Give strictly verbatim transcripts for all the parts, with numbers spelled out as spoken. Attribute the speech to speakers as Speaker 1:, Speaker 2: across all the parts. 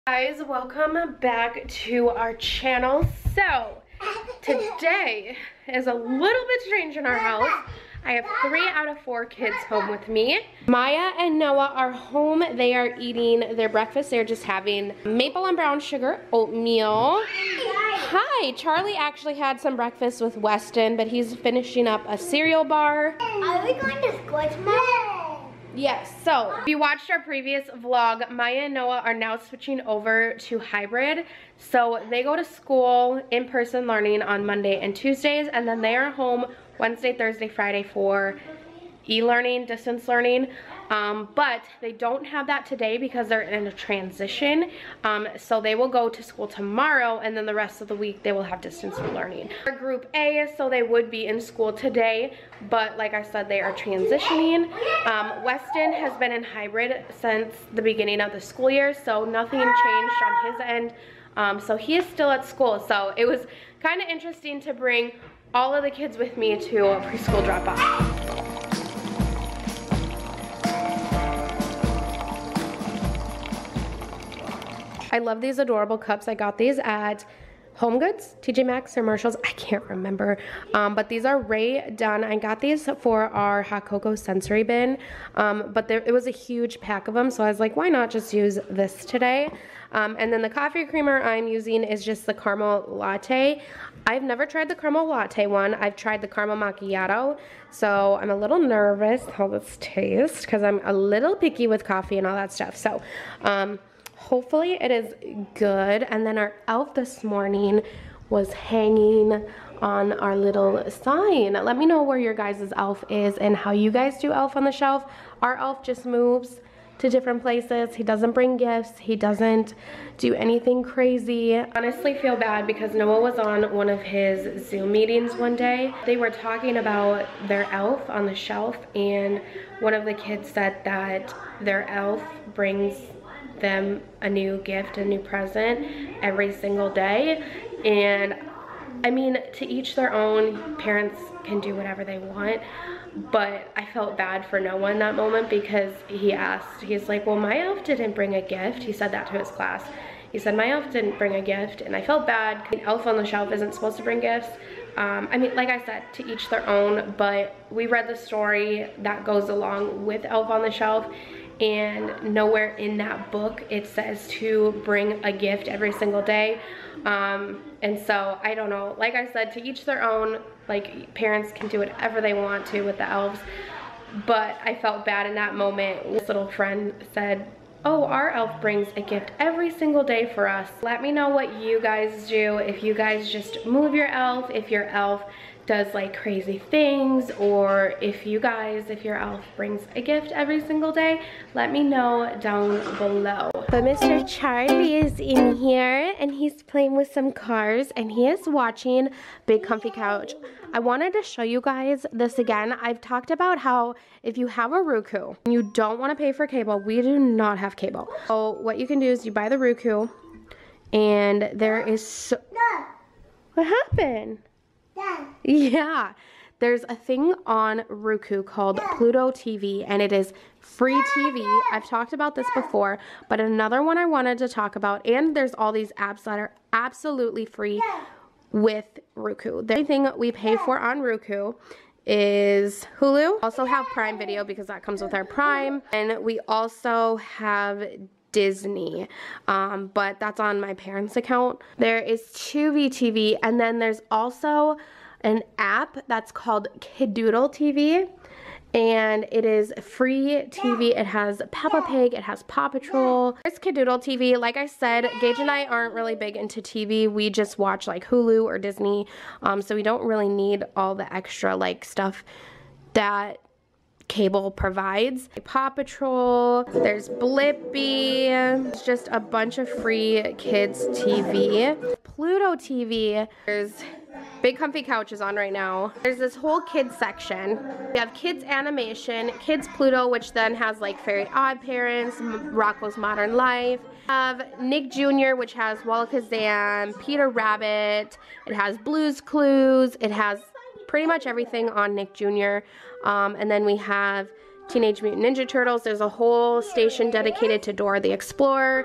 Speaker 1: Guys, welcome back to our channel. So today is a little bit strange in our house. I have three out of four kids home with me. Maya and Noah are home. They are eating their breakfast. They're just having maple and brown sugar oatmeal. Hi, Charlie actually had some breakfast with Weston, but he's finishing up a cereal bar.
Speaker 2: Are we going to school tomorrow?
Speaker 1: Yes, so if you watched our previous vlog, Maya and Noah are now switching over to hybrid. So they go to school in-person learning on Monday and Tuesdays, and then they are home Wednesday, Thursday, Friday for e-learning, distance learning. Um, but they don't have that today because they're in a transition. Um, so they will go to school tomorrow, and then the rest of the week they will have distance learning. They're group A, so they would be in school today, but like I said, they are transitioning. Um, Weston has been in hybrid since the beginning of the school year, so nothing changed on his end. Um, so he is still at school. So it was kind of interesting to bring all of the kids with me to a preschool drop-off. I love these adorable cups. I got these at Home Goods, T J Maxx, or Marshalls. I can't remember. Um, but these are Rae Dunn. I got these for our hot cocoa sensory bin. Um, but there, it was a huge pack of them. So I was like, why not just use this today? Um, and then the coffee creamer I'm using is just the caramel latte. I've never tried the caramel latte one. I've tried the caramel macchiato. So I'm a little nervous how this tastes because I'm a little picky with coffee and all that stuff. So, um... hopefully it is good. And then our elf this morning was hanging on our little sign. Let me know where your guys' elf is and how you guys do elf on the shelf. Our elf just moves to different places. He doesn't bring gifts. He doesn't do anything crazy. I honestly feel bad because Noah was on one of his Zoom meetings one day. They were talking about their elf on the shelf, and one of the kids said that their elf brings them a new gift, a new present every single day. And I mean, to each their own. Parents can do whatever they want, but I felt bad for Noah in that moment because he asked, he's like, well, my elf didn't bring a gift. He said that to his class. He said, my elf didn't bring a gift, and I felt bad. Elf on the shelf isn't supposed to bring gifts. Um, I mean, like I said, to each their own, but we read the story that goes along with Elf on the Shelf, and nowhere in that book it says to bring a gift every single day. Um, and so, I don't know, like I said, to each their own. Like, parents can do whatever they want to with the elves, but I felt bad in that moment. This little friend said, oh, our elf brings a gift every single day for us. Let me know what you guys do. If you guys just move your elf, if your elf does like crazy things, or if you guys, if your elf brings a gift every single day, let me know down below. But Mister Charlie is in here and he's playing with some cars and he is watching Big Comfy Couch. I wanted to show you guys this again. I've talked about how if you have a Roku and you don't want to pay for cable, we do not have cable. So what you can do is you buy the Roku, and there is so... What happened? Yeah, there's a thing on Roku called Pluto T V, and it is free T V. I've talked about this before, but another one I wanted to talk about, and there's all these apps that are absolutely free with Roku. The only thing we pay for on Roku is Hulu. Also have Prime Video because that comes with our Prime, and we also have Disney, um, but that's on my parents' account. There is Tubi T V, and then there's also an app that's called Kidoodle T V, and it is free T V. It has Peppa Pig, it has Paw Patrol. It's Kidoodle T V. Like I said, Gage and I aren't really big into T V. We just watch like Hulu or Disney, um, so we don't really need all the extra like stuff that cable provides. Paw Patrol, there's Blippi, it's just a bunch of free kids T V. Pluto T V, there's Big Comfy Couch is on right now. There's this whole kids section. We have kids animation, kids Pluto, which then has like Fairy Odd Parents, Rocko's Modern Life. We have Nick Junior, which has Walla Kazam, Peter Rabbit. It has Blue's Clues. It has pretty much everything on Nick Junior Um, and then we have Teenage Mutant Ninja Turtles. There's a whole station dedicated to Dora the Explorer.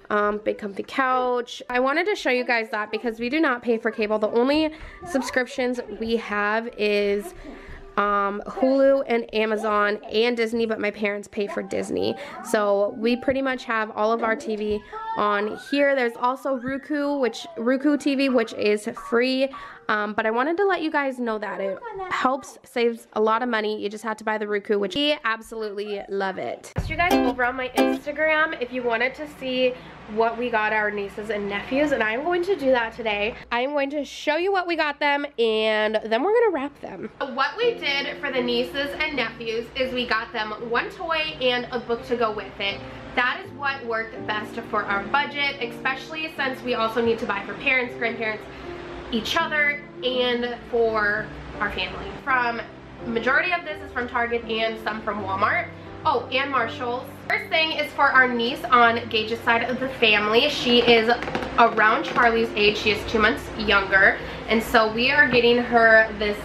Speaker 1: Um, big comfy couch. I wanted to show you guys that because we do not pay for cable. The only subscriptions we have is um, Hulu and Amazon and Disney, but my parents pay for Disney. So we pretty much have all of our T V on here. There's also Roku, which Roku T V, which is free. Um, but I wanted to let you guys know that it helps, saves a lot of money. You just have to buy the Roku, which we absolutely love it. I asked you guys over on my Instagram if you wanted to see what we got our nieces and nephews, and I'm going to do that today. I'm going to show you what we got them, and then we're gonna wrap them. What we did for the nieces and nephews is we got them one toy and a book to go with it. That is what worked best for our budget, especially since we also need to buy for parents, grandparents, each other, and for our family. From majority of this is from Target and some from Walmart. Oh, and Marshalls. First thing is for our niece on Gage's side of the family. She is around Charlie's age. She is two months younger, and so we are getting her this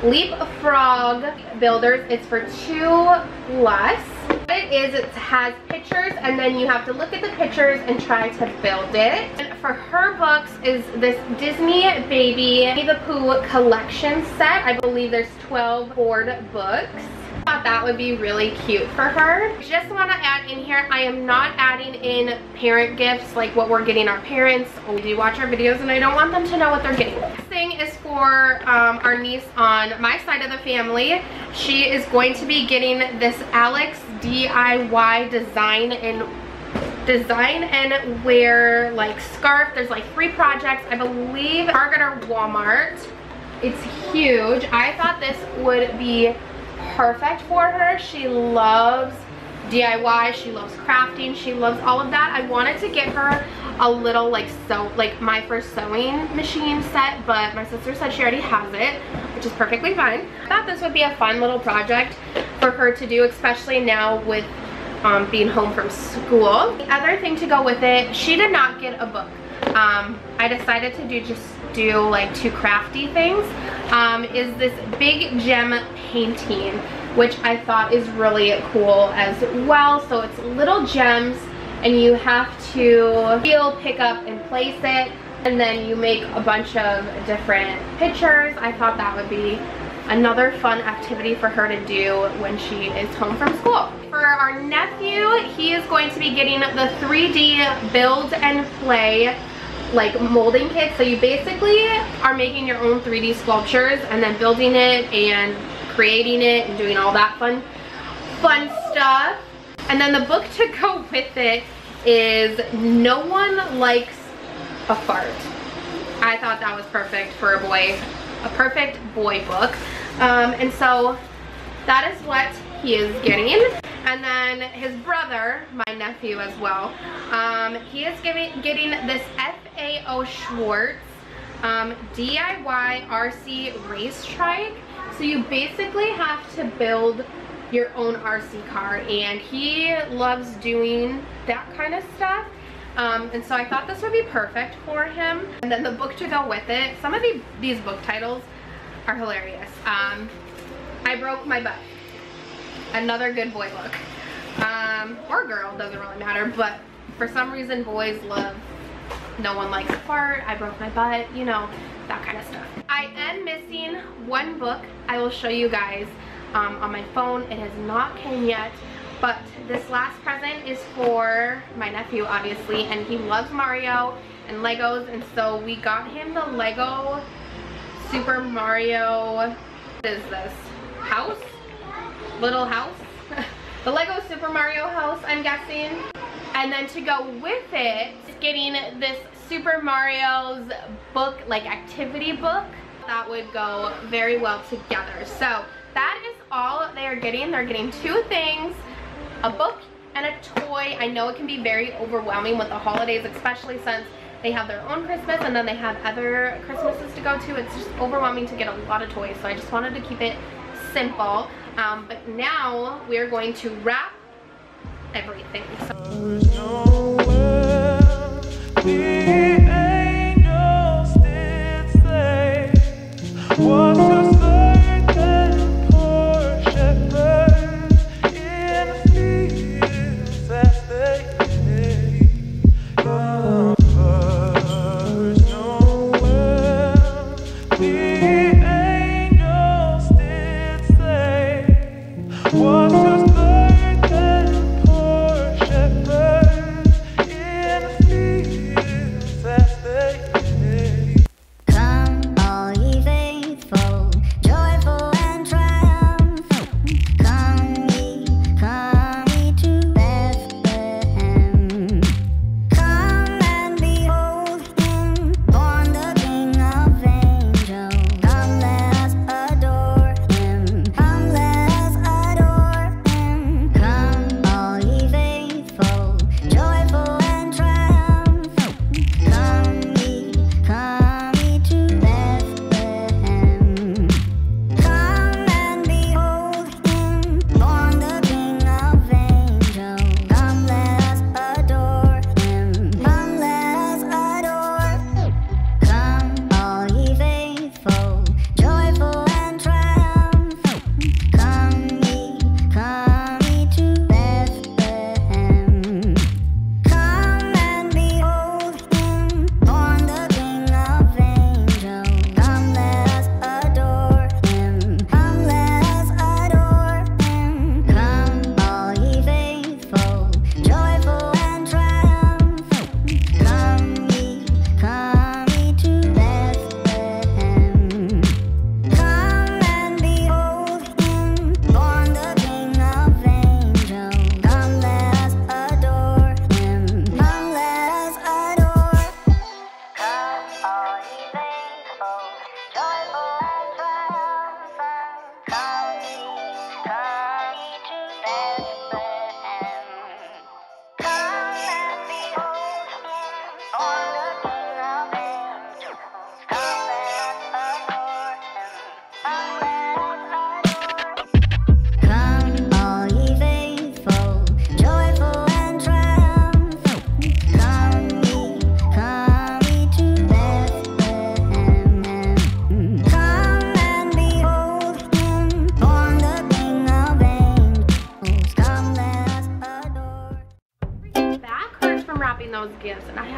Speaker 1: Leapfrog Builders. It's for two less. What it is, it has pictures, and then you have to look at the pictures and try to build it. And for her books is this Disney Baby Winnie the Pooh collection set. I believe there's twelve board books. I thought that would be really cute for her. Just want to add in here, I am not adding in parent gifts like what we're getting our parents. We do watch our videos and I don't want them to know what they're getting. This thing is for um, our niece on my side of the family. She is going to be getting this Alex D I Y design and design and wear like scarf. There's like three projects, I believe, Target or Walmart. It's huge. I thought this would be perfect for her. She loves D I Y, she loves crafting, she loves all of that. I wanted to get her a little like sew, like my first sewing machine set, but my sister said she already has it, which is perfectly fine. I thought this would be a fun little project for her to do, especially now with um, being home from school. The other thing to go with it, she did not get a book. Um, I decided to do just do like two crafty things. Um, is this big gem painting, which I thought is really cool as well. So it's little gems and you have to peel, pick up, and place it, and then you make a bunch of different pictures. I thought that would be another fun activity for her to do when she is home from school. For our nephew, he is going to be getting the three D build and play like molding kit. So you basically are making your own three D sculptures and then building it and creating it and doing all that fun fun stuff. And then the book to go with it is No One Likes a Fart. I thought that was perfect for a boy, a perfect boy book. Um, and so that is what he is getting. And then his brother, my nephew as well, um, he is giving, getting this F A O Schwartz um, D I Y R C race trike. So you basically have to build your own R C car, and he loves doing that kind of stuff. Um, and so I thought this would be perfect for him. And then the book to go with it, some of the, these book titles are hilarious. Um, I Broke My Butt. Another good boy book. Um, or girl, doesn't really matter, but for some reason boys love No One Likes a Fart, I Broke My Butt, you know, that kind of stuff. I am missing one book I will show you guys um, on my phone. It has not came yet, but this last present is for my nephew, obviously, and he loves Mario and Legos, and so we got him the Lego Super Mario, what is this, house? Little house? The Lego Super Mario house, I'm guessing. And then to go with it, getting this Super Mario's book, like activity book, that would go very well together. So that is all they are getting. They're getting two things, a book and a toy. I know it can be very overwhelming with the holidays, especially since they have their own Christmas and then they have other Christmases to go to. It's just overwhelming to get a lot of toys, so I just wanted to keep it simple. Um, but now we're going to wrap everything. So
Speaker 3: What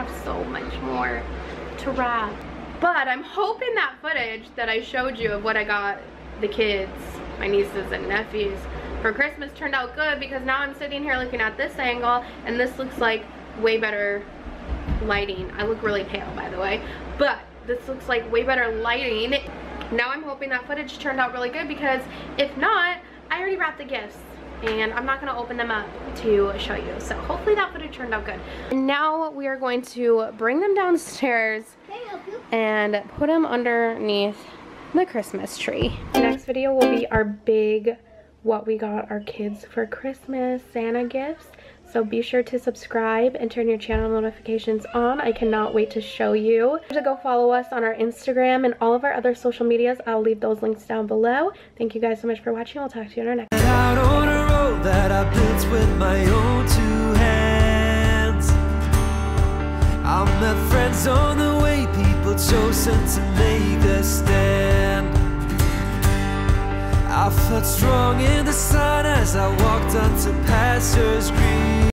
Speaker 1: have so much more to wrap. But I'm hoping that footage that I showed you of what I got the kids, my nieces and nephews, for Christmas turned out good, because now I'm sitting here looking at this angle and this looks like way better lighting. I look really pale, by the way, but this looks like way better lighting. Now I'm hoping that footage turned out really good, because if not, I already wrapped the gifts and I'm not gonna open them up to show you. So hopefully that footage turned out good. And now we are going to bring them downstairs and put them underneath the Christmas tree. The next video will be our big what we got our kids for Christmas Santa gifts. So be sure to subscribe and turn your channel notifications on. I cannot wait to show you. To go follow us on our Instagram and all of our other social medias. I'll leave those links down below. Thank you guys so much for watching. I'll talk to you in our next video.
Speaker 3: Out on a road that I built with my own two hands. I met friends on the way, people chosen to make a stand. I felt strong in the sun as I walked onto pastures green.